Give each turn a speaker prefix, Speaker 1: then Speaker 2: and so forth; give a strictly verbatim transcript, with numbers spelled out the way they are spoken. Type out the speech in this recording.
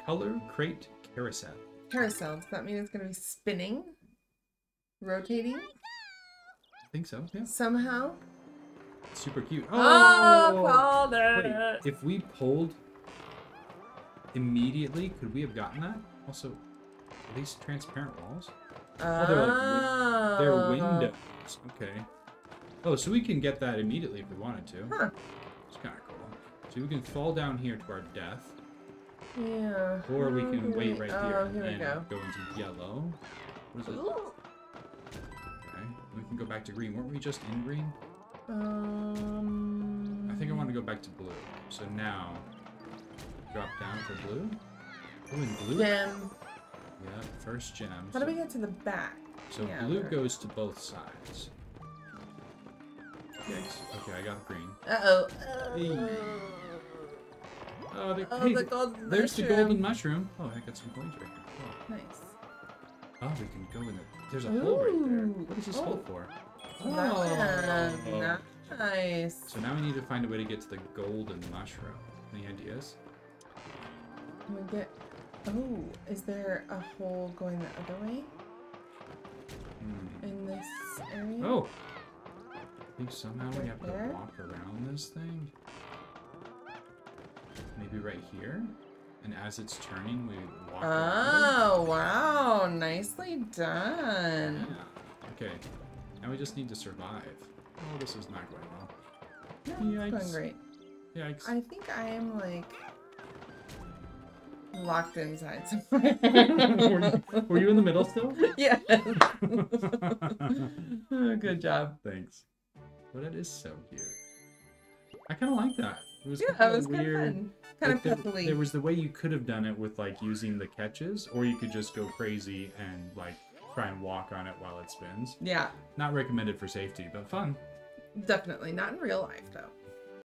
Speaker 1: Color crate carousel.
Speaker 2: Carousel. Does that mean it's going to be spinning? Rotating?
Speaker 1: I think so, yeah.
Speaker 2: Somehow?
Speaker 1: Super cute.
Speaker 2: Oh,
Speaker 1: Oh!
Speaker 2: called it!
Speaker 1: Wait, if we pulled immediately, could we have gotten that? Also, are these transparent walls? Oh, they're like win they're windows. Okay. Oh, so we can get that immediately if we wanted to.
Speaker 2: Huh.
Speaker 1: It's kind of cool. So we can fall down here to our death.
Speaker 2: Yeah.
Speaker 1: Or we can
Speaker 2: Okay.
Speaker 1: wait right
Speaker 2: oh,
Speaker 1: here,
Speaker 2: here
Speaker 1: and
Speaker 2: we go.
Speaker 1: go into yellow. What is it?
Speaker 2: Ooh.
Speaker 1: Okay. We can go back to green. Weren't we just in green?
Speaker 2: Um.
Speaker 1: I think I want to go back to blue. So now, drop down for blue. Oh, in blue?
Speaker 2: Gem.
Speaker 1: Yeah, first gem.
Speaker 2: How do we get to the back?
Speaker 1: So
Speaker 2: yeah,
Speaker 1: blue
Speaker 2: there.
Speaker 1: goes to both sides. Yikes. Okay, I got green.
Speaker 2: Uh-oh.
Speaker 1: Hey. Oh, the,
Speaker 2: Oh,
Speaker 1: hey,
Speaker 2: the golden
Speaker 1: there's the
Speaker 2: mushroom.
Speaker 1: golden mushroom. Oh, I got some coins right here. Cool.
Speaker 2: Nice.
Speaker 1: Oh, we can go in the... There's a hole right there.
Speaker 2: Ooh.
Speaker 1: What is this
Speaker 2: Oh.
Speaker 1: hole for?
Speaker 2: Oh, nice.
Speaker 1: So now we need to find a way to get to the golden mushroom. Any ideas?
Speaker 2: Can we get... Oh, is there a hole going the other way?
Speaker 1: Hmm.
Speaker 2: In this area?
Speaker 1: Oh! I think somehow we
Speaker 2: Right
Speaker 1: have
Speaker 2: there?
Speaker 1: to walk around this thing. Maybe right here? And as it's turning, we walk around
Speaker 2: Oh, wow. Nicely
Speaker 1: it?
Speaker 2: done.
Speaker 1: Yeah. Okay. Now we just need to survive. Oh, this is not going well.
Speaker 2: No, it's
Speaker 1: Yikes.
Speaker 2: going great.
Speaker 1: Yikes.
Speaker 2: I think I am, like, locked inside somewhere.
Speaker 1: were, you, were you in the middle still?
Speaker 2: Yes. Oh, good job.
Speaker 1: Thanks. But it is so cute. I kind of like that. It was
Speaker 2: Yeah,
Speaker 1: kinda
Speaker 2: it was kind of
Speaker 1: weird.
Speaker 2: fun. Kind
Speaker 1: Like,
Speaker 2: of
Speaker 1: there,
Speaker 2: peppily.
Speaker 1: there was the way you could have done it with like using the catches, or you could just go crazy and like try and walk on it while it spins.
Speaker 2: Yeah,
Speaker 1: Not recommended for safety, but fun.
Speaker 2: definitely. Not in real life, though.